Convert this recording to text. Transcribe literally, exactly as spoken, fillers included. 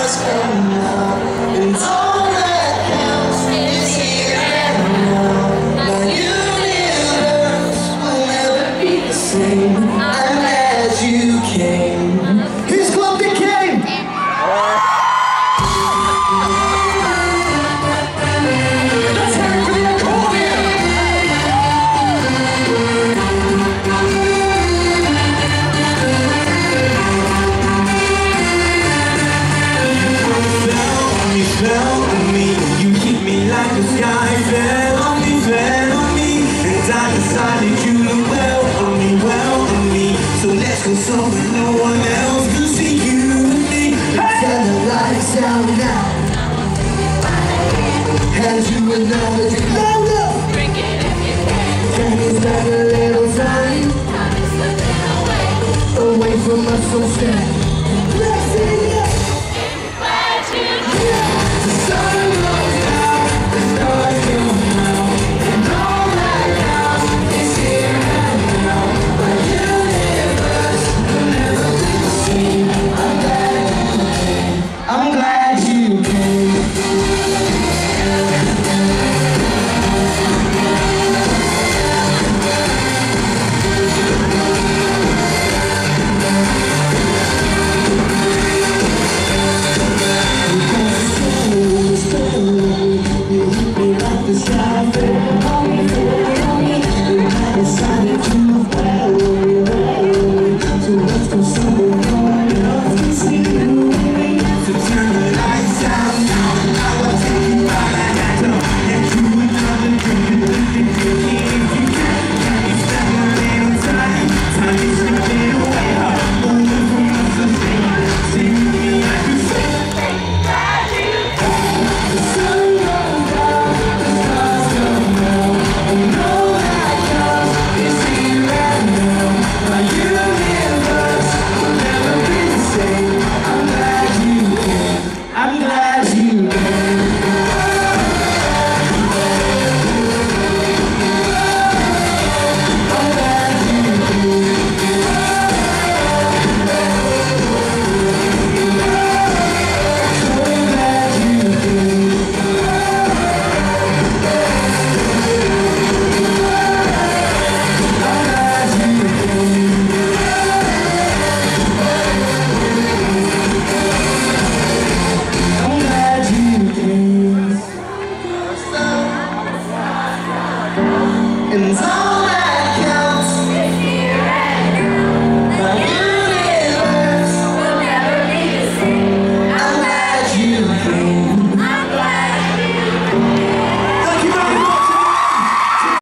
was and now. And all that counts is here and now. My universe will never be the same. I'm glad you came. Whose club that came? Let's hear it for the accordion! You fell on me, you hit me like the sky fell on me, fell on me. And I decided you look well on me, well on me. So let's go somewhere no one else can see you and me. Hey! Turn the lights down now. Hand you another drink louder. Take us back a little time, away from us so sad.